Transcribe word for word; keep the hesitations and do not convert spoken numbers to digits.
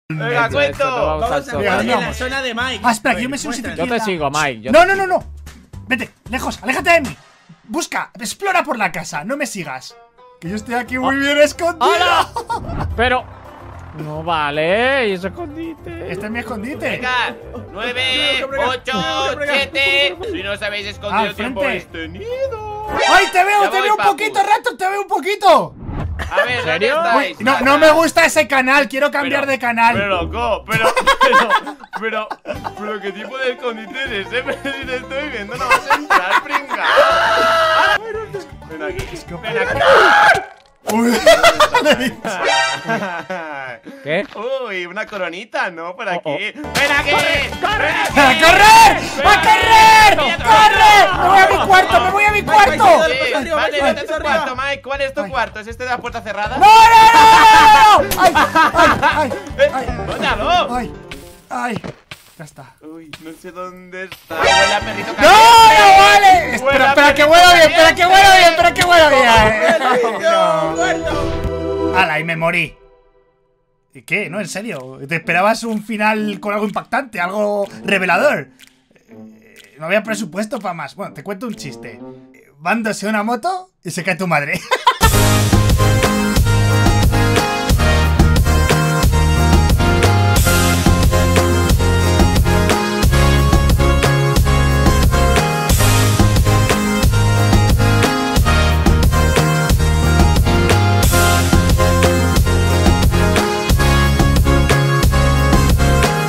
Venga, cuento. Vamos a estar en la zona de Mike. Ah, espera, que yo me sé un sitio. Yo te sigo, Mike. Yo No, te no, no, sigo. no. Vete, lejos, aléjate de mí. Busca, explora por la casa, no me sigas. Que yo estoy aquí muy Oh. bien escondido. ¡Hala! Pero... No vale, ¿y ese escondite? Este es mi escondite. Venga, nueve, ocho, siete. Si no os habéis Al escondido tiempo frente. habéis tenido. ¡Ay, te veo, Ya te voy, veo un papu. poquito, rato, te veo un poquito! A ver, ¿dónde serio? estáis? Uy, no, no me gusta ese canal, quiero cambiar Pero- de canal. Pero loco, pero, pero, pero, pero qué tipo de escondite eres, eh, pero si te estoy viendo no vas a entrar, pringa. Ven aquí, ven aquí. Uy, ¿Qué? Uy, una coronita, ¿no? Por aquí. Oh, oh. ¡Ven aquí! ¡Ven aquí! ¡A correr! ¡A correr! Mira, ¡Corre! ¡Me voy a mi cuarto! ¡Me voy a mi cuarto! Dale, Sí, pues, arriba, vale, Mike, vete a pues, tu arriba. cuarto, Mike. ¿Cuál es tu Ay. cuarto? ¿Es este de la puerta cerrada? ¡No, no, no, no! ¡Ay, ay, Eh, ay! ¡Bótalo! ¡Ay! ¡Ay! Ya está. Uy, no sé dónde está. Huele a perrito ¡No, no vale! Espera, Huele a espera, que perrito huela bien, espera, que huela bien, espera, que huela bien. ¡No, muerto! ¡Hala, y me morí! ¿Y qué? No, en serio. ¿Te esperabas un final con algo impactante, algo revelador? Eh, No había presupuesto para más. Bueno, te cuento un chiste. Van dos en una moto y se cae tu madre.